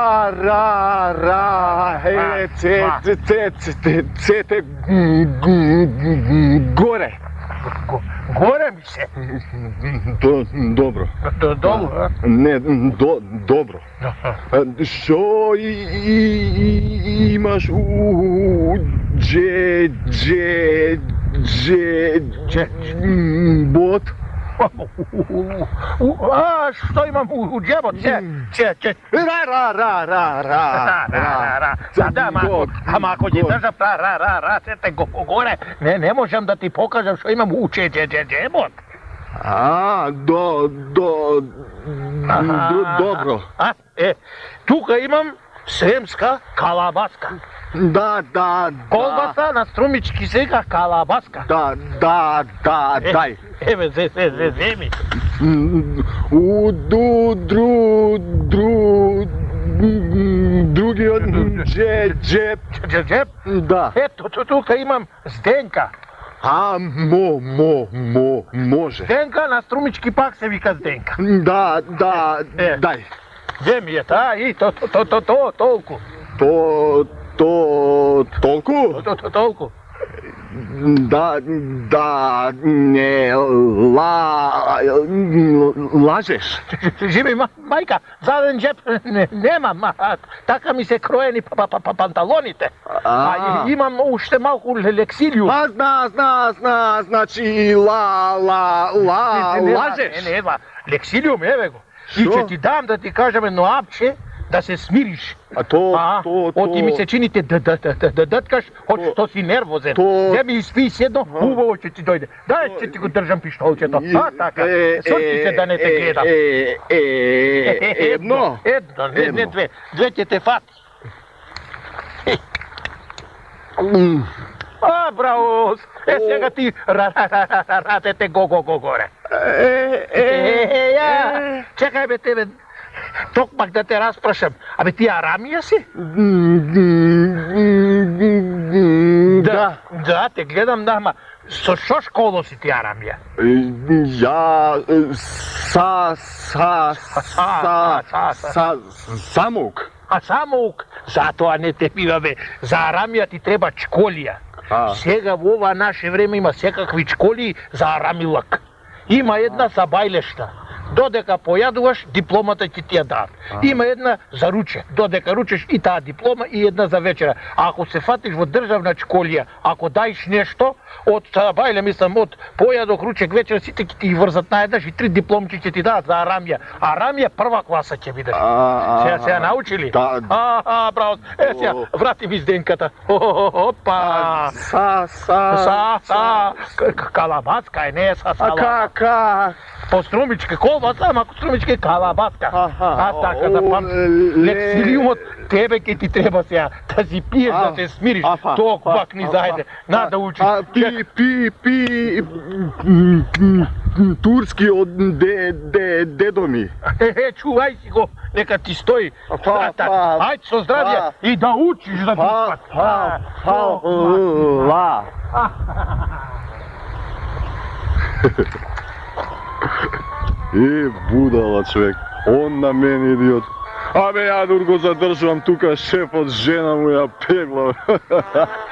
Gore. Gore mi se. Dobro. Dobro? Не, добро. Що імаш у бот? A, što imam u džebu? Da, ako ti držav te gore, ne možem da ti pokažem što imam u džebot. Dobro. Tuka imam sremska kalabaska. Da. Kolbasa na strumički seka kalabaska. Da, daj. Evo, zemi. Drugi od džep. Džep? Da. Eto, tuka imam Zdenka. Može. Zdenka na strumički pak se vika Zdenka. Da, daj. Gdje mi je ta i tolku. Toliko? Tolku. Da, ne lažeš. Živi majka, zalen džep nemam, taka mi se krojeni pantalonite. A imam ušte malku leksilju. Zna, znači lažeš. Ne, leksiljum, evo go. I će ti dam da ti kažem jedno apće, da se smiriš. A to... Oti mi se činite da datkaš, hoćeš to si nervozan. Gdje mi ispis jedno, uvo će ti dojde. Daj će ti go držam pištolče to. Taka, srti se da ne te gledam. Jedno, ne dve. Dve će te fati. Bravo, sjega ti ratete gore. Čekaj be tebe, tokmak da te rasprašam, a be ti Aramija si? Da, te gledam dama, što školo si ti Aramija? Ja, samouk. A samouk? Zato, a ne te pivabe, za Aramija ti treba čkolija. Сега в ова наше време има секакви чколи за арамилак. Има една за бајлешта. Додека појадуваш, дипломата ќе ти ја дадат. Има една за руче. Додека ручеш и таа диплома и една за вечера. А ако се фатиш во државна чколија, ако даиш нешто, од бајле, мислам, од појадок, ручек, вечер, сите ќе ти врзат наеднаш и 3 дипломки ќе ти дадат за Арамија. Арамија прва класа ќе бидеш. Сега научили? Да. Браво. Сега, врати ми Зденката. Опа. Калабаска е, не е са салата. По струмичке, колбаса, ако струмичке калабаска. Така да лексилиумот тебе ќе ти треба сега да си пиеш, да се смириш. Ток пак ни заеде. На да учиш. Пи турски од дедо ми. Чувај си го, нека ти стои. Ајде со здравје и да учиш да ти Ла. Будала човек, он на мене идиот. Абе, ја дур го задржувам тука, шефот, жена му ја пегла.